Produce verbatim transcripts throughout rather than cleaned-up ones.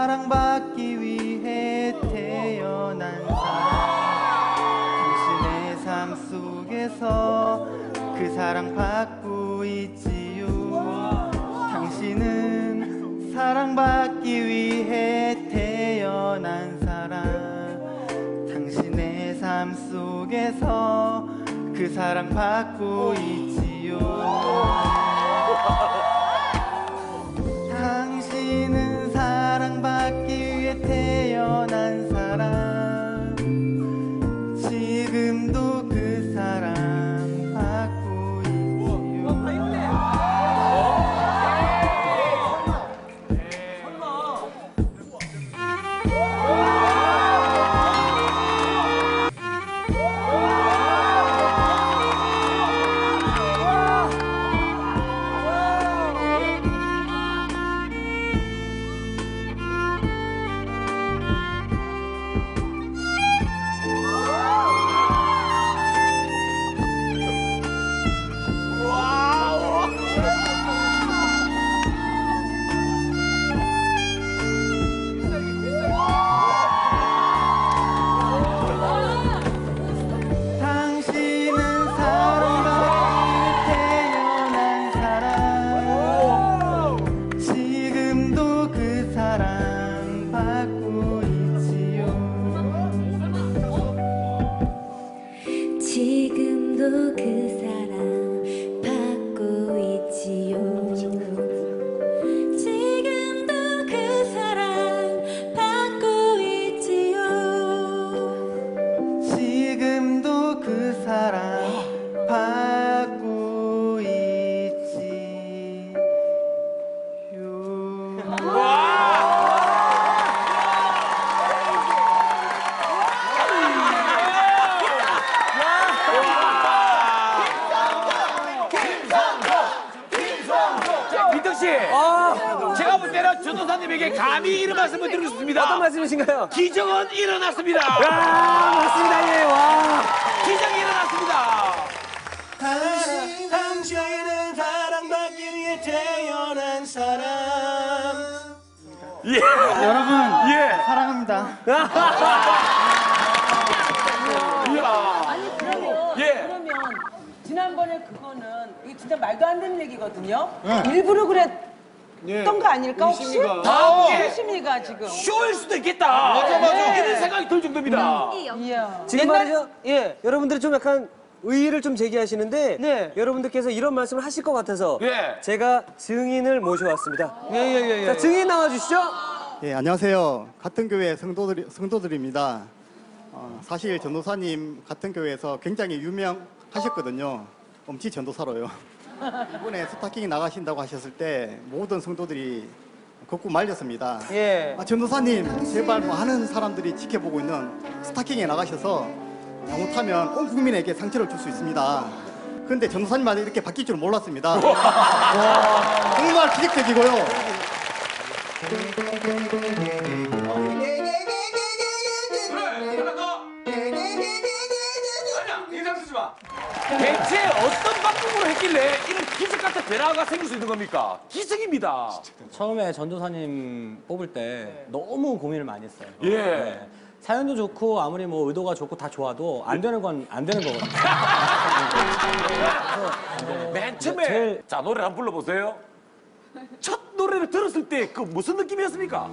사랑받기 위해 태어난 사람 당신의 삶 속에서 그 사랑 받고 있지요. 당신은 사랑받기 위해 태어난 사람 당신의 삶 속에서 그 사랑 받고 있지요. 당신은 사랑받기 위해 태어난 사람 지금도 그 사랑 받고 있지요. 지금도 그 사랑 받고 있지요. 지금도 그 사랑 받고 있지요. 지금도 그 사랑 받고 있지요. 씨, 아, 제가 볼 때는 전도사님에게 감히 이런 말씀을 드리고 싶습니다. 어떤 말씀이신가요? 기적은 일어났습니다. 야, 맞습니다. 예, 와. 기적이 일어났습니다. 당신, 당신은 사랑받기 위해 태어난 사람. 예. 여러분, 예. 사랑합니다. 아니 그러면 예. 그러면 지난번에 그거는 이거 진짜 말도 안 되는 얘기거든요. 네. 일부러 그랬던 거 아닐까 혹시? 아, 예. 심리가 지금. 쇼일 수도 있겠다. 맞아, 맞아. 이런 생각이 들 정도입니다. 이야. 지금 말이죠. 예, 여러분들이 좀 약간 의의를 좀 제기하시는데 네. 여러분들께서 이런 말씀을 하실 것 같아서 예. 제가 증인을 모셔왔습니다. 예, 예, 예, 예. 자, 증인 나와주시죠. 예, 안녕하세요. 같은 교회 성도들, 성도들입니다. 어, 사실 전도사님 같은 교회에서 굉장히 유명하셨거든요. 엄치 전도사로요. 이번에 스타킹이 나가신다고 하셨을 때 모든 성도들이 걷고 말렸습니다. 예. 아, 전도사님 제발 뭐 하는 사람들이 지켜보고 있는 스타킹에 나가셔서 잘못하면 온 국민에게 상처를 줄 수 있습니다. 그런데 전도사님한테 이렇게 바뀔 줄 몰랐습니다. 와, 정말 기적적이고요. 대체 어떤 방법으로 했길래 이런 기적 같은 변화가 생길 수 있는 겁니까? 기적입니다. 처음에 전도사님 뽑을 때 너무 고민을 많이 했어요. 예. 네. 사연도 좋고 아무리 뭐 의도가 좋고 다 좋아도 안 되는 건 안 되는 거거든요. 그래서 맨 처음에 제일... 자 노래를 한번 불러보세요. 첫 노래를 들었을 때 그 무슨 느낌이었습니까?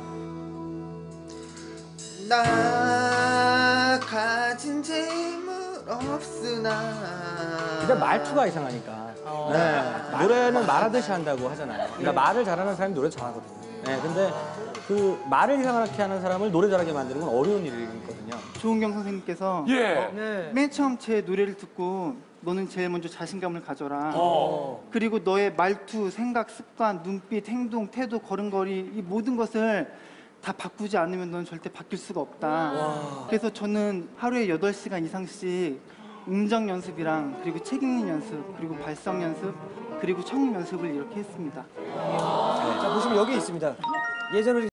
나 가진 재물 없으나 일단 말투가 이상하니까. 네. 노래는 말하듯이 한다고 하잖아요. 그러니까 말을 잘하는 사람이 노래 잘하거든요. 네. 근데 그 말을 이상하게 하는 사람을 노래 잘하게 만드는 건 어려운 일이거든요. 조은경 선생님께서 예. 네. 맨 처음 제 노래를 듣고 너는 제일 먼저 자신감을 가져라. 어. 그리고 너의 말투, 생각, 습관, 눈빛, 행동, 태도, 걸음걸이 이 모든 것을 다 바꾸지 않으면 넌 절대 바뀔 수가 없다. 와. 그래서 저는 하루에 여덟 시간 이상씩 음정 연습이랑 그리고 책 읽는 연습, 그리고 발성 연습, 그리고 청음 연습을 이렇게 했습니다. 자, 보시면 여기 있습니다. 예전에